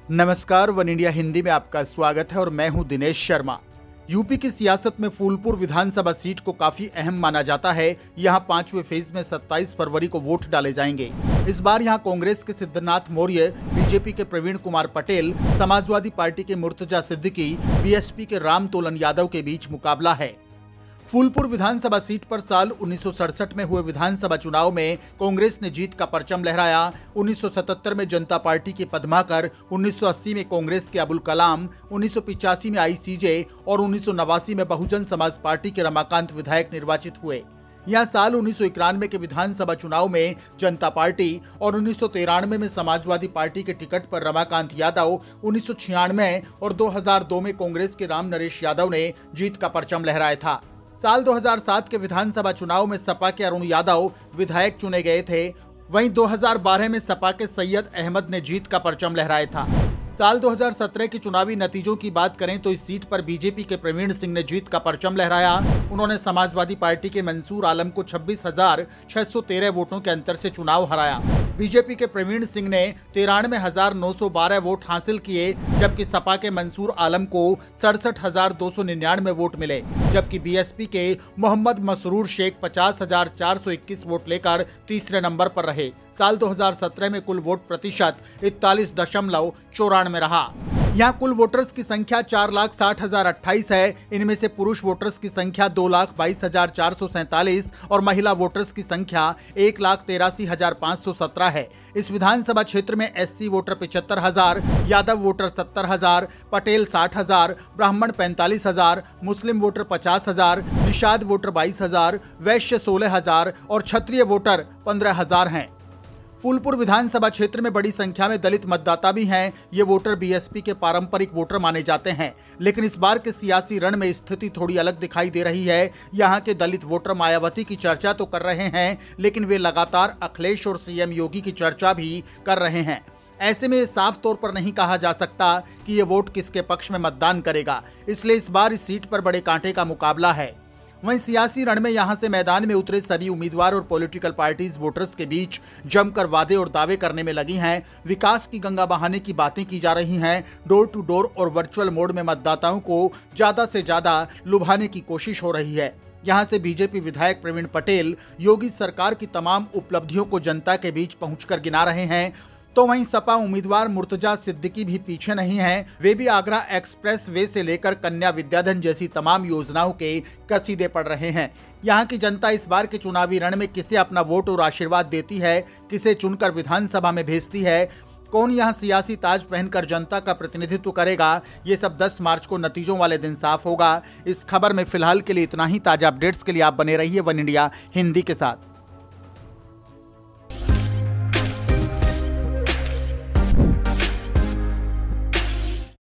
नमस्कार, one India Hindi में आपका स्वागत है और मैं हूं दिनेश शर्मा। यूपी की सियासत में फूलपुर विधानसभा सीट को काफी अहम माना जाता है। यहां 5वें फेज में 27 फरवरी को वोट डाले जाएंगे। इस बार यहां कांग्रेस के सिद्धनाथ मौर्य, बीजेपी के प्रवीण कुमार पटेल, समाजवादी पार्टी के मुर्तजा सिद्दीकी, बीएसपी के रामतोलन यादव के बीच मुकाबला है। फूलपुर विधानसभा सीट पर साल 1967 में हुए विधानसभा चुनाव में कांग्रेस ने जीत का परचम लहराया। 1977 में जनता पार्टी के पद्माकर, 1980 में कांग्रेस के अबुल कलाम, 1985 में आईसीजे और 1989 में बहुजन समाज पार्टी के रमाकांत विधायक निर्वाचित हुए। यहां साल 1991 के विधानसभा चुनाव में जनता पार्टी और 1993 में समाजवादी पार्टी के टिकट पर रमाकांत यादव, 1996 और 2002 में कांग्रेस के राम नरेश यादव ने जीत का परचम लहराया था। साल 2007 के विधानसभा चुनाव में सपा के अरुण यादव विधायक चुने गए थे। वहीं 2012 में सपा के सैयद अहमद ने जीत का परचम लहराया था। साल 2017 के चुनावी नतीजों की बात करें तो इस सीट पर बीजेपी के प्रवीण सिंह ने जीत का परचम लहराया। उन्होंने समाजवादी पार्टी के मंसूर आलम को 26,613 वोटों के अंतर से चुनाव हराया। बीजेपी के प्रवीण सिंह ने 93,912 वोट हासिल किए, जबकि सपा के मंसूर आलम को 67,299 वोट मिले, जबकि बीएसपी के मोहम्मद मसरूर शेख 50,421 वोट लेकर तीसरे नंबर पर रहे। साल 2017 में कुल वोट प्रतिशत 41.94 रहा। यहाँ कुल वोटर्स की संख्या 4,60,028 है। इनमें से पुरुष वोटर्स की संख्या 2,22,447 और महिला वोटर्स की संख्या 1,83,517 है। इस विधानसभा क्षेत्र में SC voter 75,000, Yadav voter 70,000, Patel 60,000, Brahmin 45,000, मुस्लिम वोटर 50,000, निषाद वोटर 22,000, वैश्य 16,000 और क्षत्रिय वोटर 15,000 हैं। फूलपुर विधानसभा क्षेत्र में बड़ी संख्या में दलित मतदाता भी हैं। ये वोटर बीएसपी के पारंपरिक वोटर माने जाते हैं, लेकिन इस बार के सियासी रण में स्थिति थोड़ी अलग दिखाई दे रही है। यहाँ के दलित वोटर मायावती की चर्चा तो कर रहे हैं, लेकिन वे लगातार अखिलेश और सीएम योगी की चर्चा भी कर रहे हैं। ऐसे में साफ तौर पर नहीं कहा जा सकता कि ये वोट किसके पक्ष में मतदान करेगा, इसलिए इस बार इस सीट पर बड़े कांटे का मुकाबला है। वहीं सियासी रण में यहां से मैदान में उतरे सभी उम्मीदवार और पॉलिटिकल पार्टीज वोटर्स के बीच जमकर वादे और दावे करने में लगी हैं। विकास की गंगा बहाने की बातें की जा रही हैं। डोर टू डोर और वर्चुअल मोड में मतदाताओं को ज्यादा से ज्यादा लुभाने की कोशिश हो रही है। यहां से बीजेपी विधायक प्रवीण पटेल योगी सरकार की तमाम उपलब्धियों को जनता के बीच पहुंचकर गिना रहे हैं, तो वहीं सपा उम्मीदवार मुर्तजा सिद्दीकी भी पीछे नहीं हैं। वे भी आगरा एक्सप्रेस वे से लेकर कन्या विद्याधन जैसी तमाम योजनाओं के कसीदे पड़ रहे हैं। यहाँ की जनता इस बार के चुनावी रण में किसे अपना वोट और आशीर्वाद देती है, किसे चुनकर विधानसभा में भेजती है, कौन यहाँ सियासी ताज पहनकर जनता का प्रतिनिधित्व करेगा, ये सब 10 मार्च को नतीजों वाले दिन साफ होगा। इस खबर में फिलहाल के लिए इतना ही। ताजा अपडेट्स के लिए आप बने रहिए वन इंडिया हिंदी के साथ।